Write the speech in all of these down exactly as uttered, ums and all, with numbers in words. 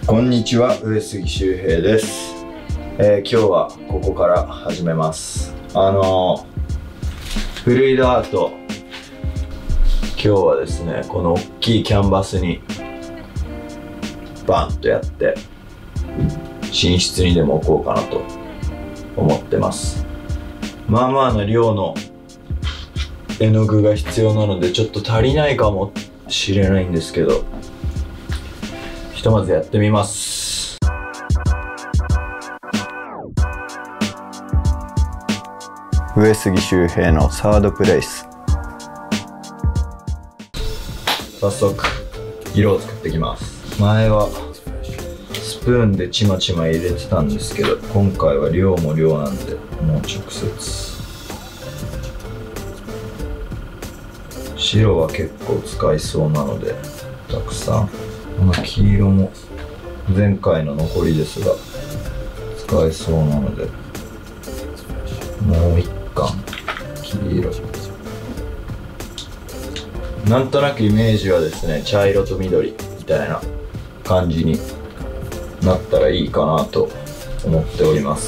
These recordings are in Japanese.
こんにちは、上杉周平です。えー、今日はここから始めます。あのー、フルイドアート、今日はですね、この大きいキャンバスにバンとやって寝室にでも置こうかなと思ってます。まあまあな量の絵の具が必要なのでちょっと足りないかもしれないんですけど、ひとまずやってみます。上杉周平のサードプレイス。早速色を作っていきます。前はスプーンでちまちま入れてたんですけど、今回は量も量なんでもう直接。白は結構使いそうなのでたくさん。この黄色も前回の残りですが使えそうなのでもう一貫黄色。なんとなくイメージはですね、茶色と緑みたいな感じになったらいいかなと思っております。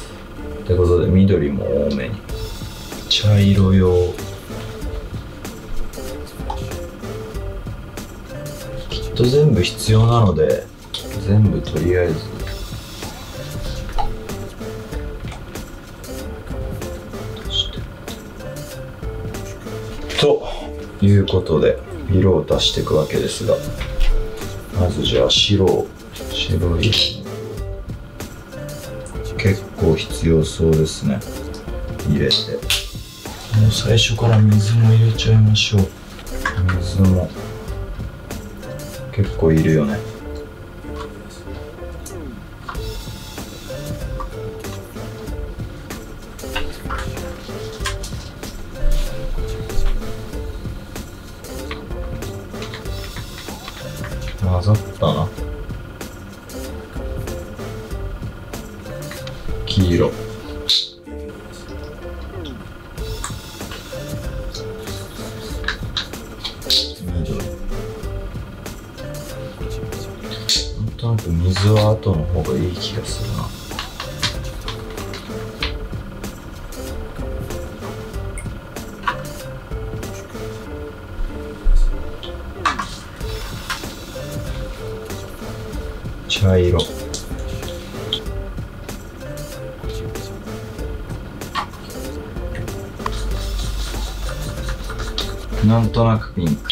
ということで緑も多めに、茶色用全部必要なので全部とりあえずということで色を足していくわけですが、まずじゃあ白を白い結構必要そうですね。入れてもう最初から水も入れちゃいましょう。水も結構いるよね。混ざったな。黄色、なんとなく水は後の方がいい気がするな。茶色、なんとなくピンク、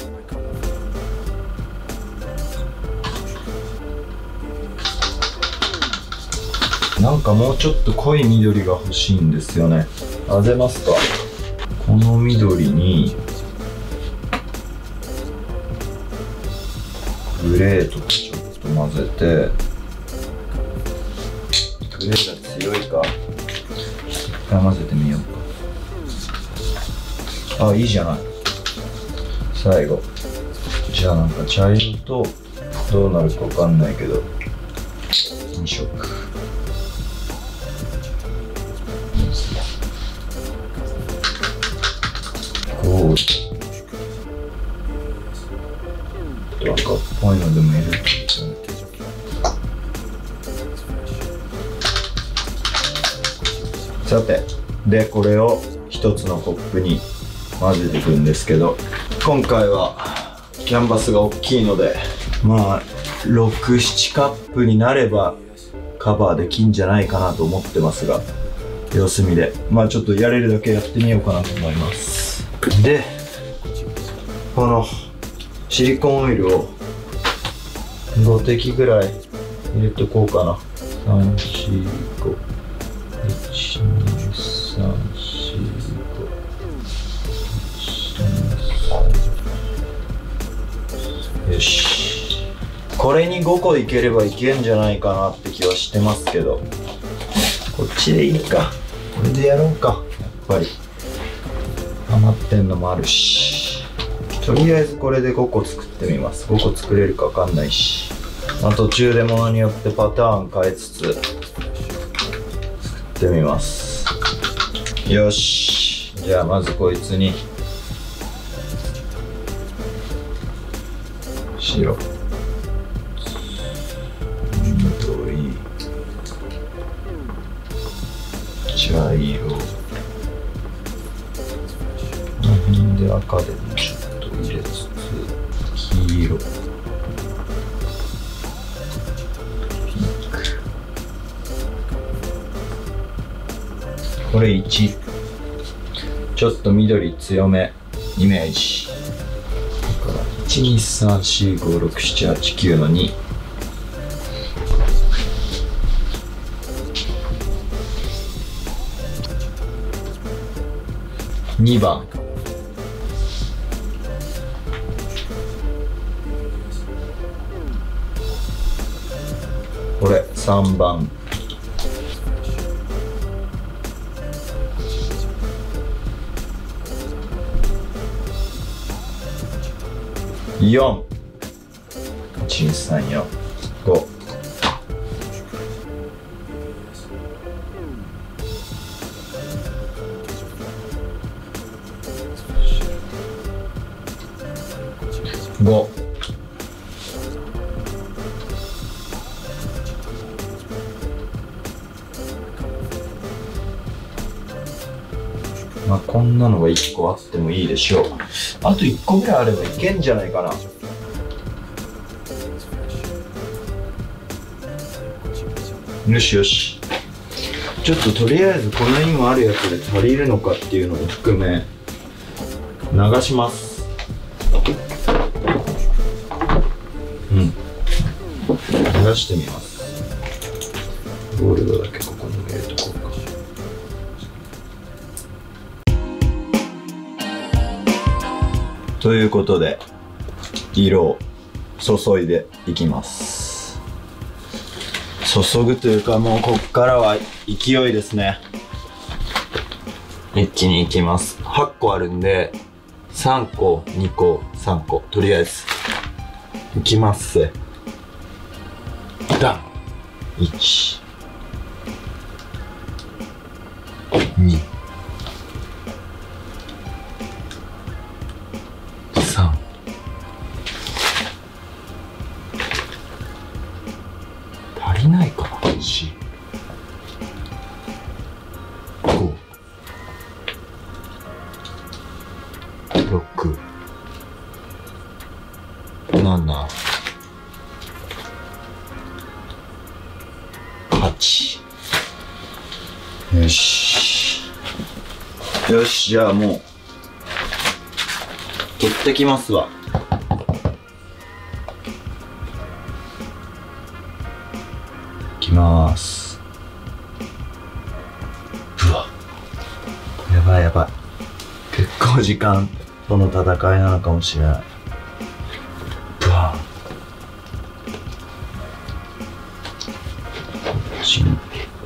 なんかもうちょっと濃い緑が欲しいんですよね。混ぜますか。この緑にグレーとかちょっと混ぜて、グレーが強いか一回混ぜてみようか。あ、いいじゃない。最後じゃあなんか茶色とどうなるかわかんないけどに色ゴールド、赤っぽいのでもいる。さて、でこれを一つのコップに混ぜていくんですけど、今回はキャンバスが大きいのでまあろく、ななカップになればカバーできんじゃないかなと思ってますが、様子見でまあちょっとやれるだけやってみようかなと思います。でこのシリコンオイルをごてきぐらい入れとこうかな。さん、よん、ご、いち、に、さん、よん、ご、よし、これにごこいければいけんじゃないかなって気はしてますけど、こっちでいいか。これでやろうか。やっぱり余ってんのもあるし、とりあえずこれでごこ作ってみます。ごこ作れるか分かんないし、まあ、途中でものによってパターン変えつつ作ってみます。よし、じゃあまずこいつに白、 茶色、この辺で赤でもちょっと入れつつ、黄色、ピンク、これいち、ちょっと緑強めイメージだから、いち、に、さん、よん、ご、ろく、なな、はち、きゅうのに、にばん、これさんばん、よん、いち、に、さん、よん、ご、ご、まあこんなのがいっこあってもいいでしょう。あといっこぐらいあればいけんじゃないかな。よしよし、ちょっととりあえずこの今あるやつで足りるのかっていうのも含め流します。うん、流してみます。ゴールドだけここにも入れとこうか。ということで色を注いでいきます。注ぐというか、もうこっからは勢いですね。一気にいきます。はっこあるんでさんこ、にこ、さんこ、とりあえずいきます。ダン、いち、に、さん、足りないかな、よん、ご、ろく、なな、はち。よしよし、じゃあもう取ってきますわ。いきまーす。うわ、やばいやばい、結構時間との戦いなのかもしれない。ブワーチン、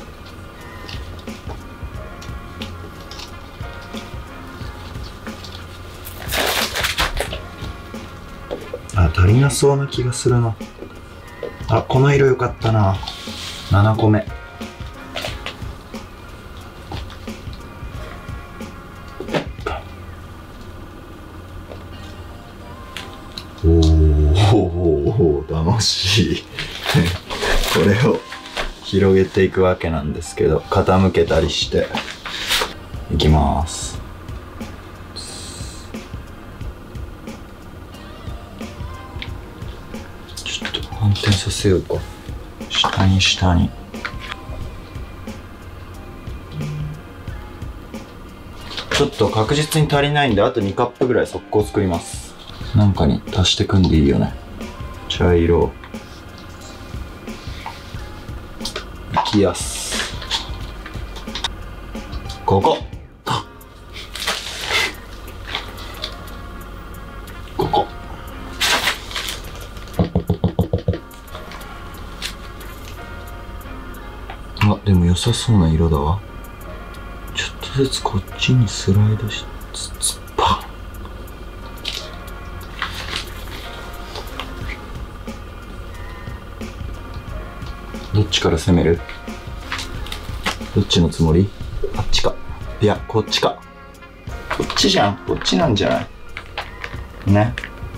あ、足りなそうな気がするな。あ、この色良かったな。ななこめ。おーおー、楽しいこれを広げていくわけなんですけど、傾けたりしていきます。ちょっと反転させようか。下に下に。ちょっと確実に足りないんで、あとにカップぐらい速攻作ります。なんかに足してくんでいいよね。茶色、いきやす、ここここ、あ、でも良さそうな色だわ。ちょっとずつこっちにスライドしつつ、パン。どっちから攻める？どっちのつもり？あっちか。いや、こっちか。こっちじゃん。こっちなんじゃないね。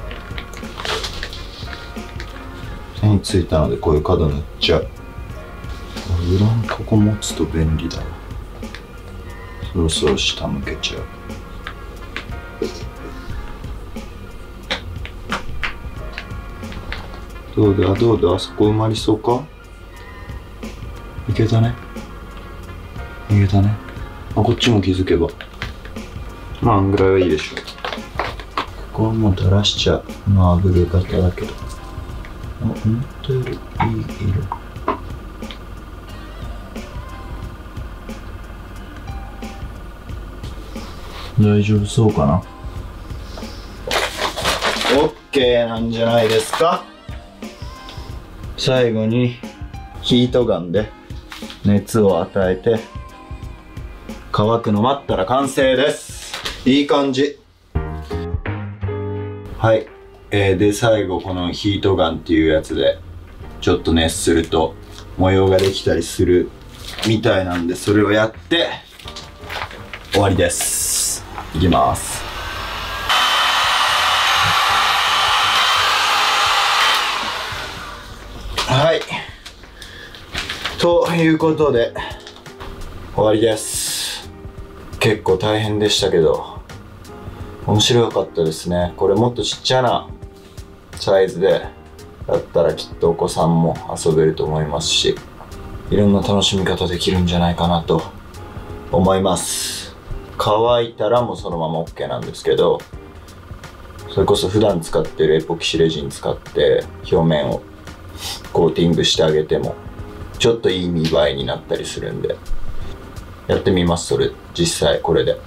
手についたのでこういう角塗っちゃう。裏のここ持つと便利だわ。 そろそろ下向けちゃう。どうだどうだ、あそこ埋まりそうか。いけたね、いけたね。あ、こっちも気づけばまああんぐらいはいいでしょう。ここはもう垂らしちゃう。マーブル型だけど、あ、思ったよりいい色。大丈夫そうかな。オッケーなんじゃないですか。最後にヒートガンで熱を与えて乾くの待ったら完成です。いい感じ。はい、えー、で最後このヒートガンっていうやつでちょっと熱すると模様ができたりするみたいなんで、それをやって終わりです。いきます。はい、ということで終わりです。結構大変でしたけど面白かったですね。これもっとちっちゃなサイズでだったらきっとお子さんも遊べると思いますし、いろんな楽しみ方できるんじゃないかなと思います。乾いたらもうそのまま OK なんですけど、それこそ普段使ってるエポキシレジン使って表面をコーティングしてあげてもちょっといい見栄えになったりするんで、やってみます。それ実際これで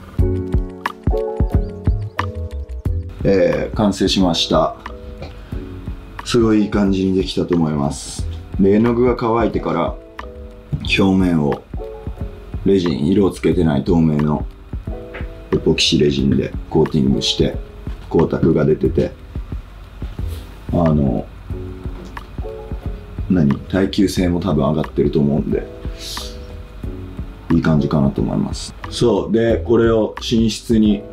えー、完成しました。すごいいい感じにできたと思います。で絵の具が乾いてから表面をレジン、色をつけてない透明のエポキシレジンでコーティングして光沢が出てて、あの何耐久性も多分上がってると思うんでいい感じかなと思います。そうでこれを寝室に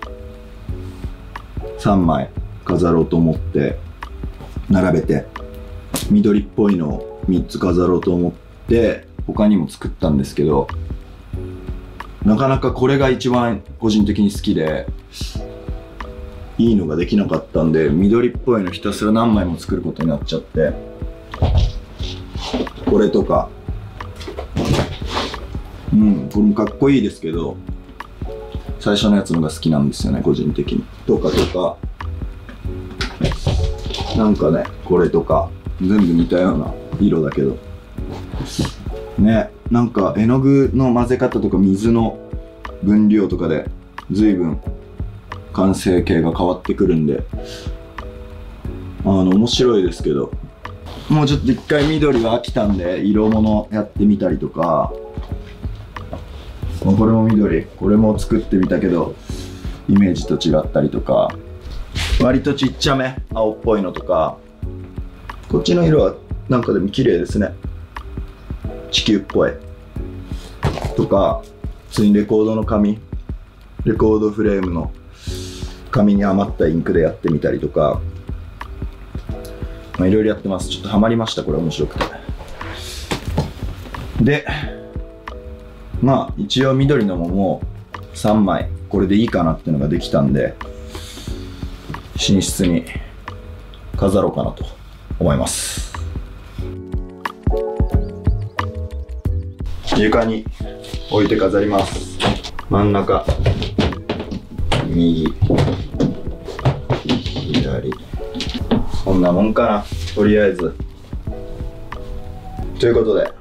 さんまい飾ろうと思って並べて、緑っぽいのをみっつ飾ろうと思って他にも作ったんですけど、なかなかこれが一番個人的に好きでいいのができなかったんで、緑っぽいのひたすら何枚も作ることになっちゃって、これとかうんこれもかっこいいですけど最初のやつのが好きなんですよね個人的に。とかとかなんかね、これとか全部似たような色だけどね、なんか絵の具の混ぜ方とか水の分量とかで随分完成形が変わってくるんで、あの面白いですけど、もうちょっと一回緑は飽きたんで色物やってみたりとか、これも緑、これも作ってみたけどイメージと違ったりとか、割とちっちゃめ青っぽいのとか、こっちの色はなんかでも綺麗ですね、地球っぽいとか、普通にレコードの紙、レコードフレームの紙に余ったインクでやってみたりとか、まあいろいろやってます。ちょっとハマりました、これ面白くて。でまあ一応緑のももうさんまいこれでいいかなっていうのができたんで、寝室に飾ろうかなと思います。床に置いて飾ります。真ん中右左こんなもんかなとりあえず。ということで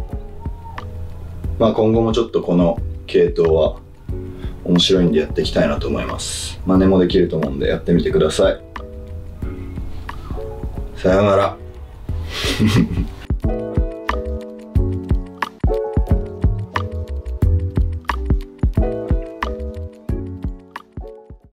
まあ今後もちょっとこの系統は面白いんでやっていきたいなと思います。真似もできると思うんでやってみてください。さようなら。